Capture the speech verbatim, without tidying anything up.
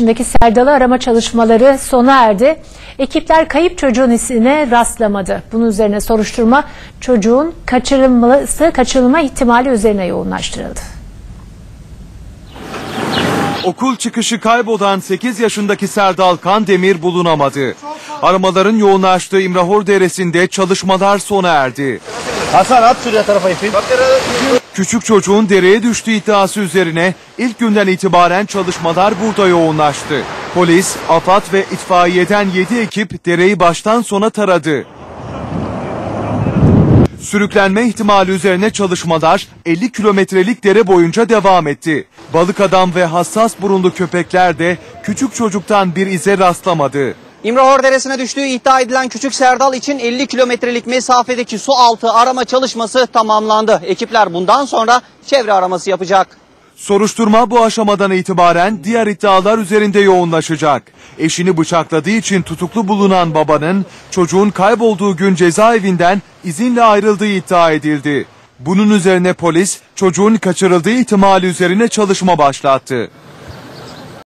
yaşındaki Serdal'ı arama çalışmaları sona erdi. Ekipler kayıp çocuğun ismine rastlamadı. Bunun üzerine soruşturma çocuğun kaçırılması, kaçırılma ihtimali üzerine yoğunlaştırıldı. Okul çıkışı kaybolan sekiz yaşındaki Serdal Kandemir bulunamadı. Aramaların yoğunlaştığı İmrahor Deresi'nde çalışmalar sona erdi. Hasan at şuraya tarafa ipi. Küçük çocuğun dereye düştüğü iddiası üzerine ilk günden itibaren çalışmalar burada yoğunlaştı. Polis, AFAD ve itfaiyeden yedi ekip dereyi baştan sona taradı. Sürüklenme ihtimali üzerine çalışmalar elli kilometrelik dere boyunca devam etti. Balık adam ve hassas burunlu köpekler de küçük çocuktan bir ize rastlamadı. İmrahor Deresi'ne düştüğü iddia edilen küçük Serdal için elli kilometrelik mesafedeki su altı arama çalışması tamamlandı. Ekipler bundan sonra çevre araması yapacak. Soruşturma bu aşamadan itibaren diğer iddialar üzerinde yoğunlaşacak. Eşini bıçakladığı için tutuklu bulunan babanın çocuğun kaybolduğu gün cezaevinden izinle ayrıldığı iddia edildi. Bunun üzerine polis çocuğun kaçırıldığı ihtimali üzerine çalışma başlattı.